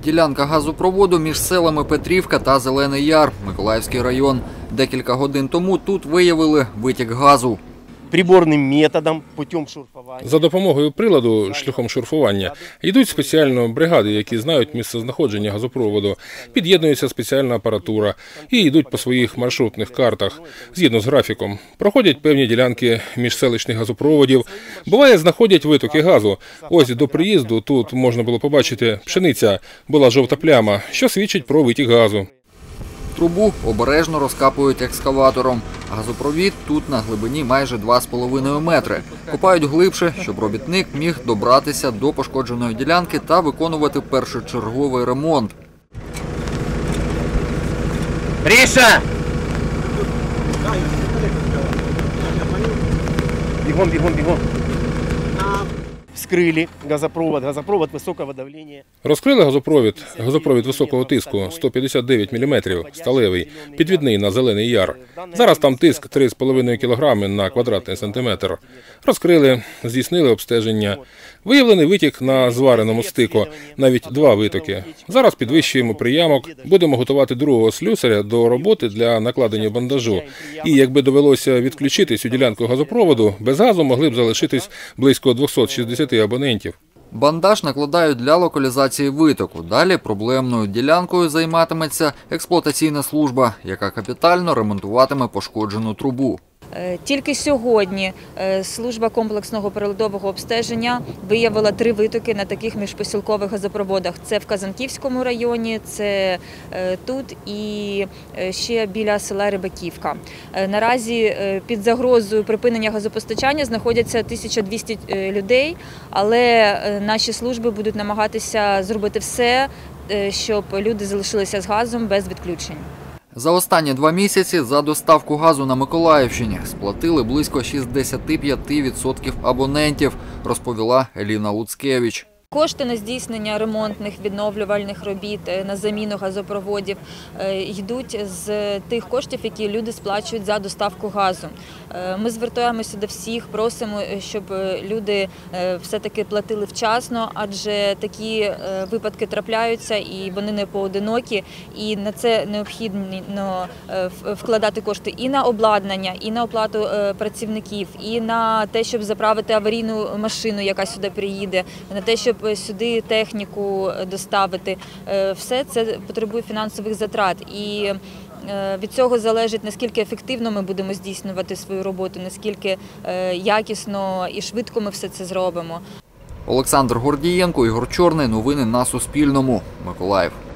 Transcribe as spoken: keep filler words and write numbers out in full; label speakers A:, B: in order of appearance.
A: Ділянка газопроводу між селами Петрівка та Зелений Яр, Миколаївський район. Декілька годин тому тут виявили витік газу.
B: Приборним методом, путем шурфування.
C: За допомогою приладу, шляхом шурфування, йдуть спеціально бригади, які знають місцезнаходження газопроводу, під'єднується спеціальна апаратура і йдуть по своїх маршрутних картах, згідно з графіком. Проходять певні ділянки міжселищних газопроводів, буває, знаходять витоки газу. Ось до приїзду тут можна було побачити, пшениця, була жовта пляма, що свідчить про витік газу.
A: Трубу обережно розкапують екскаватором. Газопровід тут на глибині майже два з половиною метри. Копають глибше, щоб робітник міг добратися до пошкодженої ділянки та виконувати першочерговий ремонт.
B: Ріша! Бігом, бігом, бігом. Вскрили газопровод, газопровод високого давлення.
C: Розкрили газопровід, газопровід високого тиску, сто п'ятдесят дев'ять міліметрів, сталевий, підвідний на Зелений Яр. Зараз там тиск три з половиною кілограми на квадратний сантиметр. Розкрили, здійснили обстеження. Виявлений витік на звареному стику, навіть два витоки. Зараз підвищуємо приямок, будемо готувати другого слюсаря до роботи для накладення бандажу. І якби довелося відключити цю ділянку газопроводу, без газу могли б залишитись близько двохсот шістдесяти абонентів.
A: Бандаж накладають для локалізації витоку. Далі проблемною ділянкою займатиметься експлуатаційна служба, яка капітально ремонтуватиме пошкоджену трубу.
D: Тільки сьогодні служба комплексного приладового обстеження виявила три витоки на таких міжпосілкових газопроводах. Це в Казанківському районі, це тут і ще біля села Рибаківка. Наразі під загрозою припинення газопостачання знаходяться тисяча двісті людей, але наші служби будуть намагатися зробити все, щоб люди залишилися з газом без відключень.
A: За останні два місяці за доставку газу на Миколаївщині сплатили близько шістдесят п'ять відсотків абонентів, розповіла Еліна Луцкевич.
D: Кошти на здійснення ремонтних відновлювальних робіт, на заміну газопроводів йдуть з тих коштів, які люди сплачують за доставку газу. Ми звертаємося до всіх, просимо, щоб люди все-таки платили вчасно, адже такі випадки трапляються і вони не поодинокі. І на це необхідно вкладати кошти і на обладнання, і на оплату працівників, і на те, щоб заправити аварійну машину, яка сюди приїде, на те, щоб сюди техніку доставити. Все це потребує фінансових затрат. І від цього залежить, наскільки ефективно ми будемо здійснювати свою роботу, наскільки якісно і швидко ми все це зробимо.
A: Олександр Гордієнко, Ігор Чорний. Новини на Суспільному. Миколаїв.